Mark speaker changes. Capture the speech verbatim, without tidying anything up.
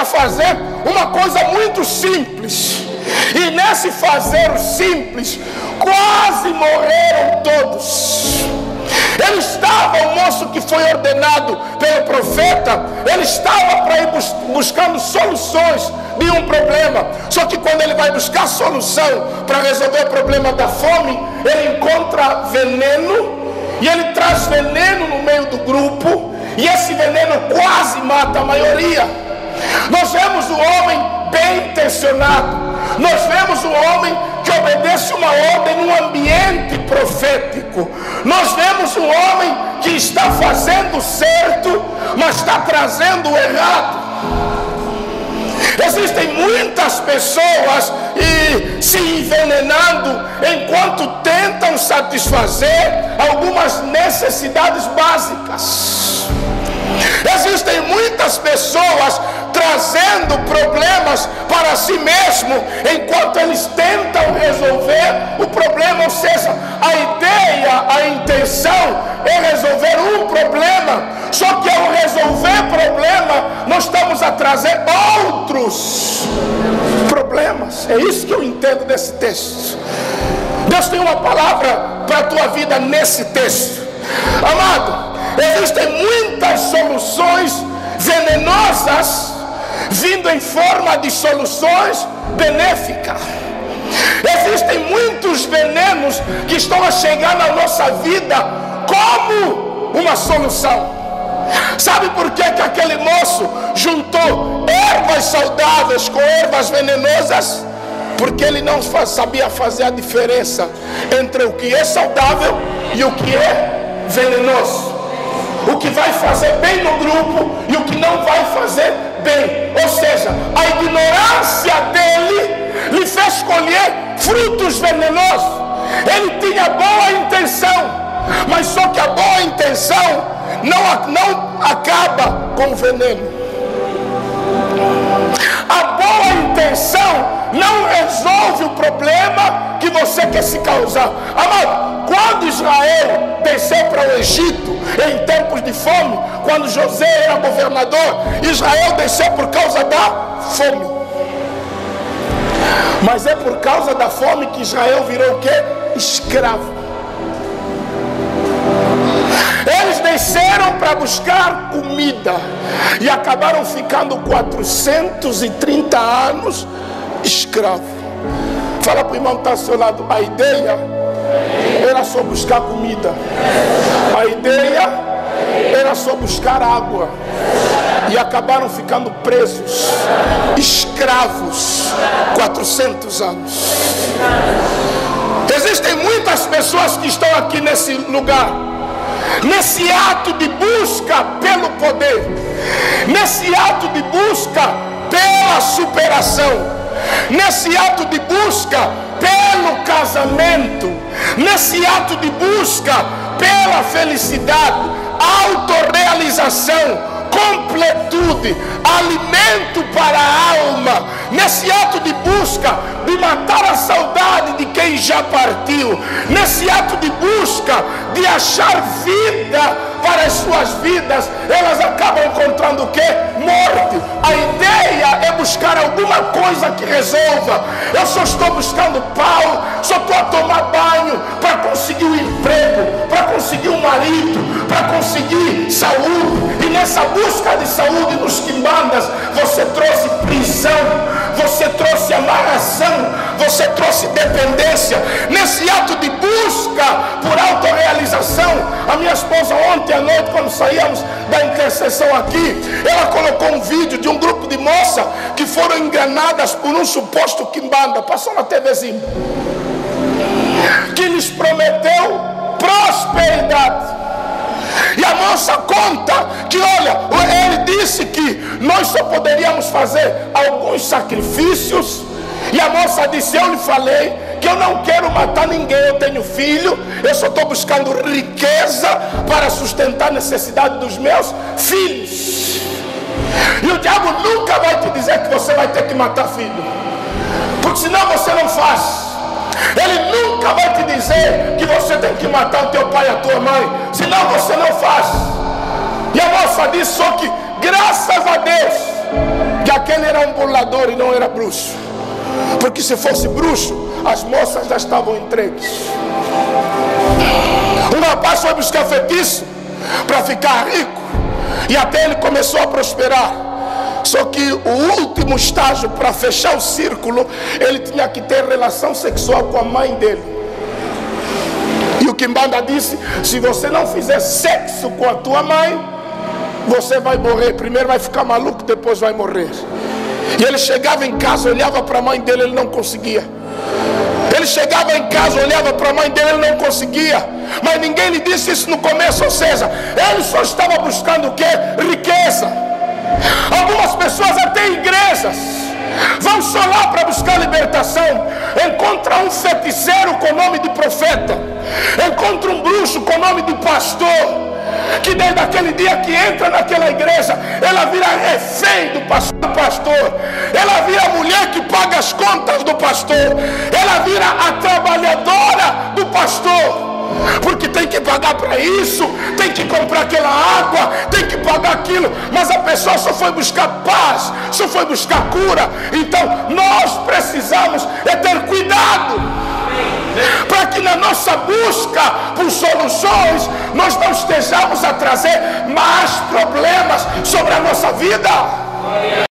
Speaker 1: para fazer uma coisa muito simples. E nesse fazer o simples, quase morreram todos. Ele estava, o moço que foi ordenado pelo profeta, ele estava para ir bus buscando soluções de um problema. Só que quando ele vai buscar solução para resolver o problema da fome, ele encontra veneno, e ele traz veneno no meio do grupo, e esse veneno quase mata a maioria. Nós vemos o homem bem intencionado, nós vemos o homem que obedece uma ordem num ambiente profético. Nós vemos um homem que está fazendo certo, mas está trazendo o errado. Existem muitas pessoas e se envenenando enquanto tentam satisfazer algumas necessidades básicas. Existem muitas pessoas trazendo problemas para si mesmo enquanto eles tentam resolver o problema. Ou seja, a ideia, a intenção é resolver um problema, só que ao resolver problema nós estamos a trazer outros problemas. É isso que eu entendo desse texto. Deus tem uma palavra para a tua vida nesse texto. Amado, existem muitas soluções venenosas vindo em forma de soluções benéficas. Existem muitos venenos que estão a chegar na nossa vida como uma solução. Sabe por que que aquele moço juntou ervas saudáveis com ervas venenosas? Porque ele não sabia fazer a diferença entre o que é saudável e o que é venenoso. O que vai fazer bem no grupo e o que não vai fazer bem. Ou seja, a ignorância dele lhe fez colher frutos venenosos. Ele tinha boa intenção, mas só que a boa intenção não, não acaba com o veneno. A boa intenção não resolve o problema que você quer se causar. Amado, quando Israel desceu para o Egito em tempos de fome, quando José era governador, Israel desceu por causa da fome. Mas é por causa da fome que Israel virou o quê? Escravo. Eles desceram para buscar comida e acabaram ficando quatrocentos e trinta anos escravos. Fala para o irmão que está ao seu lado, a ideia era só buscar comida, a ideia era só buscar água, e acabaram ficando presos, escravos, quatrocentos anos. Existem muitas pessoas que estão aqui nesse lugar, nesse ato de busca pelo poder, nesse ato de busca pela superação, nesse ato de busca pelo casamento, nesse ato de busca pela felicidade, autorrealização, completude, alimento para a alma, nesse ato de busca de matar a saudade de quem já partiu, nesse ato de busca de achar vida para as suas vidas, elas acabam encontrando o que? Morte. A ideia é buscar alguma coisa que resolva. Eu só estou buscando pau, só estou a tomar banho para conseguir um emprego, para conseguir um marido, para conseguir saúde. E nessa busca de saúde nos quimbandas, você trouxe prisão, você trouxe amarração, você trouxe dependência. Nesse ato de busca por autorrealização, a minha esposa ontem à noite, quando saíamos da intercessão aqui, ela colocou um vídeo de um grupo de moças que foram enganadas por um suposto quimbanda, passou na TVzinha, que lhes prometeu prosperidade. E a moça conta que, olha, ele disse que nós só poderíamos fazer alguns sacrifícios. E a moça disse, eu lhe falei que eu não quero matar ninguém, eu tenho filho, eu só estou buscando riqueza para sustentar a necessidade dos meus filhos. E o diabo nunca vai te dizer que você vai ter que matar filho, porque senão você não faz. Ele nunca vai te dizer que você tem que matar o teu pai e a tua mãe, senão você não faz. E a moça disse só que, graças a Deus, que que ele era um burlador e não era bruxo. Porque se fosse bruxo, as moças já estavam entregues. Um rapaz foi buscar feitiço para ficar rico, e até ele começou a prosperar. Só que o último estágio para fechar o círculo, ele tinha que ter relação sexual com a mãe dele. E o Kimbanda disse: se você não fizer sexo com a tua mãe, você vai morrer. Primeiro vai ficar maluco, depois vai morrer. E ele chegava em casa, olhava para a mãe dele, ele não conseguia. Ele chegava em casa, olhava para a mãe dele, ele não conseguia. Mas ninguém lhe disse isso no começo. Ou seja, ele só estava buscando o quê? Riqueza. Algumas pessoas, até igrejas, vão só lá para buscar libertação. Encontra um feiticeiro com o nome de profeta, encontra um bruxo com o nome de pastor, que desde aquele dia que entra naquela igreja, ela vira refém do pastor, ela vira a mulher que paga as contas do pastor, ela vira a trabalhadora do pastor, porque tem que pagar para isso, tem que comprar aquela água, tem que pagar aquilo. Mas a pessoa só foi buscar paz, só foi buscar cura. Então nós precisamos é ter cuidado, para que na nossa busca por soluções nós não estejamos a trazer mais problemas sobre a nossa vida.